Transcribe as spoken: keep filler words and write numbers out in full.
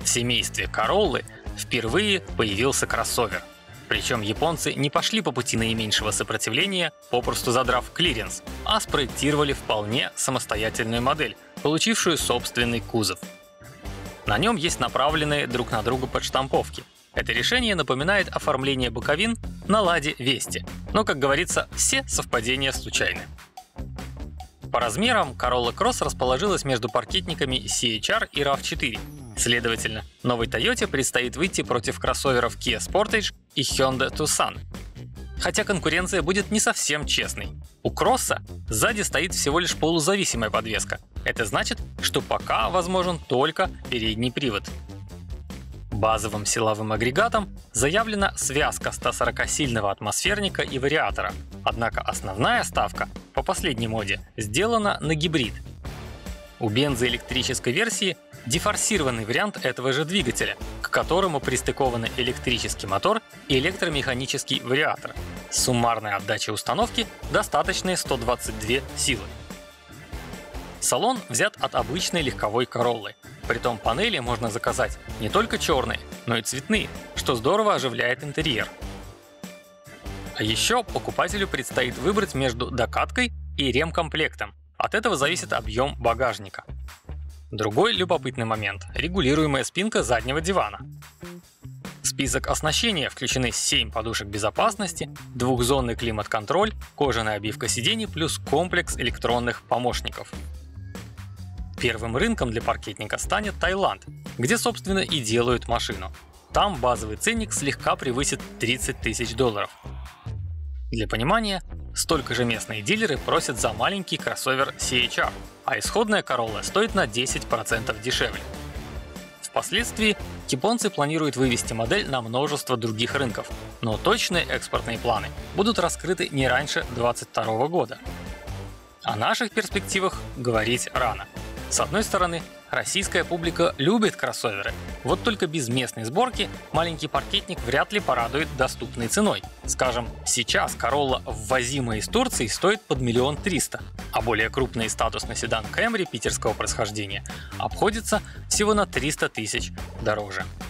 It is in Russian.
В семействе Короллы впервые появился кроссовер. Причем японцы не пошли по пути наименьшего сопротивления, попросту задрав клиренс, а спроектировали вполне самостоятельную модель, получившую собственный кузов. На нем есть направленные друг на друга подштамповки. Это решение напоминает оформление боковин на Ладе Весте, но, как говорится, все совпадения случайны. По размерам Corolla Cross расположилась между паркетниками си эйч ар и рав четыре. Следовательно, новой Toyota предстоит выйти против кроссоверов Kia Sportage и Hyundai Tucson. Хотя конкуренция будет не совсем честной. У Кросса сзади стоит всего лишь полузависимая подвеска. Это значит, что пока возможен только передний привод. Базовым силовым агрегатом заявлена связка ста сорокасильного атмосферника и вариатора. Однако основная ставка по последней моде сделана на гибрид. У бензоэлектрической версии дефорсированный вариант этого же двигателя, к которому пристыкованы электрический мотор и электромеханический вариатор. Суммарная отдача установки достаточные сто двадцать две силы. Салон взят от обычной легковой Короллы. Притом панели можно заказать не только черные, но и цветные, что здорово оживляет интерьер. А еще покупателю предстоит выбрать между докаткой и ремкомплектом. От этого зависит объем багажника. Другой любопытный момент – регулируемая спинка заднего дивана. В список оснащения включены семь подушек безопасности, двухзонный климат-контроль, кожаная обивка сидений плюс комплекс электронных помощников. Первым рынком для паркетника станет Таиланд, где, собственно, и делают машину. Там базовый ценник слегка превысит тридцать тысяч долларов. Для понимания, столько же местные дилеры просят за маленький кроссовер си эйч ар, а исходная Corolla стоит на десять процентов дешевле. Впоследствии японцы планируют вывести модель на множество других рынков, но точные экспортные планы будут раскрыты не раньше две тысячи двадцать второго года. О наших перспективах говорить рано. С одной стороны, российская публика любит кроссоверы, вот только без местной сборки маленький паркетник вряд ли порадует доступной ценой. Скажем, сейчас Corolla, ввозимая из Турции, стоит под миллион триста, а более крупный статусный седан Camry питерского происхождения обходится всего на триста тысяч дороже.